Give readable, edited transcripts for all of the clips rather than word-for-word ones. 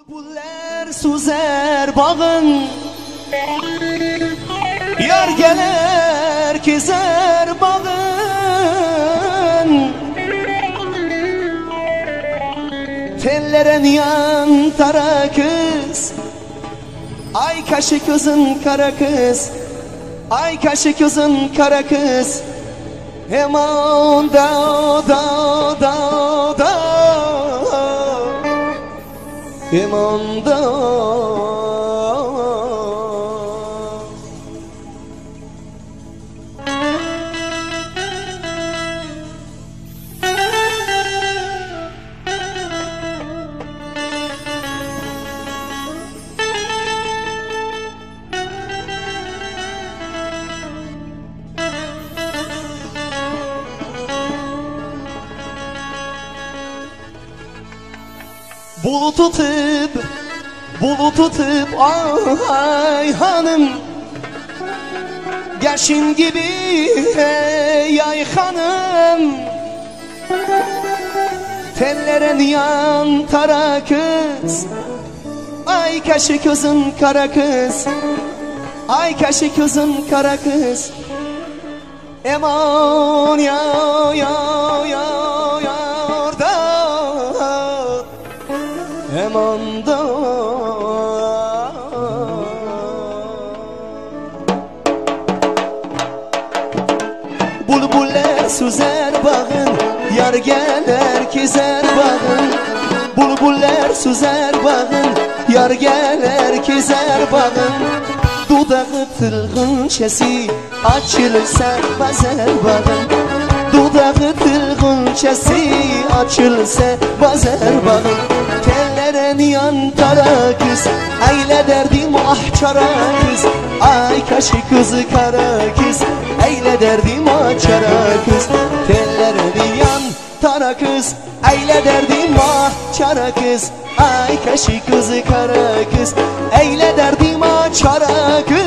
Bulbüller süzer bağın, yar gelir keser bağın. Tellere yan tara kız, ay kaşı kızın kara kız, ay kaşı kızın kara kız. Hemen da hemen da. Bulut tutup ay hanım, yaşın gibi ay hanım. Tellere yan tara kız, ay kaşı kızın kara kız, ay kaşı kızın kara kız. Eman ya da eman da. Bulbuller süzer bağın, yar gelir keser bağın. Bulbuller süzer bağın, yar gelir keser bağın. Dudağı tılgın şesi, açılsa bazer bağın. Dudağı tılgın şesi, açılsa bazer bağın. Tellere yan tara kız, eyle derdim ah çara kız. Ay kaşı kızı kara kız, eyle derdim ah çara kız. Tellere yan tara kız, eyle derdim ah çara kız. Ay kaşı kızı kara kız, eyle derdim ah çara kız.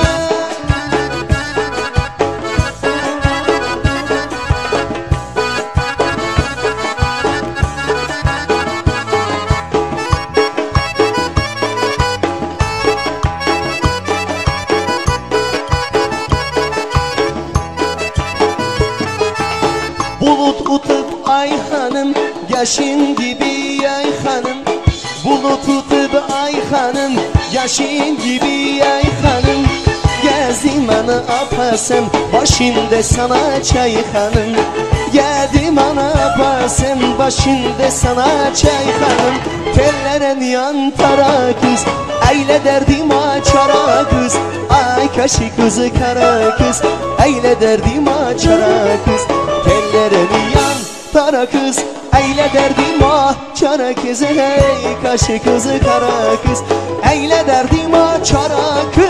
Bulut tutup ay hanım, yaşın gibi ay hanım. Bulut tutup ay hanım, yaşın gibi ay hanım. Gezdim ana apasım, başında sana çay hanım. Geldim ana apasım, başında sana çay hanım. Tellere yan tara kız, eyle derdim açara kız. Ay kaşı kızı kara kız, eyle derdim açara kız. Tellere yan tara kız, eyle derdim ah çara kız. Hey kaşı kızı kara kız, eyle derdim ah çara kız.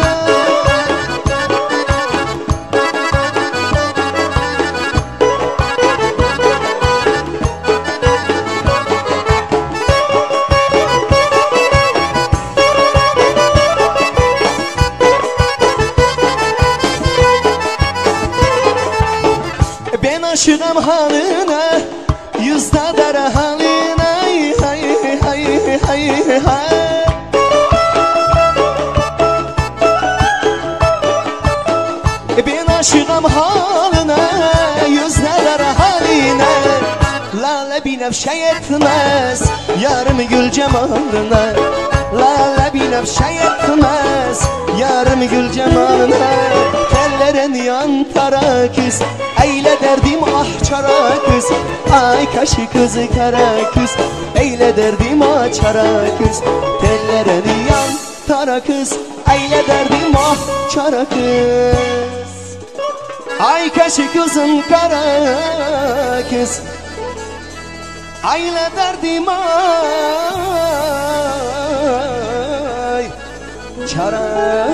Ben aşığım haline, yüzde dara haline. Hay hay hay hay. Ben aşığım haline, yüzde dara haline. Lale binafşe yetmez, yarım gül cemalına. Lale binafşe yetmez, yarım gül cemalına. Tellere yan tara kız, eyle derdim ah çara kız. Ay kaşı kızı kara kız, eyle derdim ah çara kız. Tellere yan tara kız, eyle derdim ah çara kız. Ay kaşı kızın kara kız, eyle derdim ah çara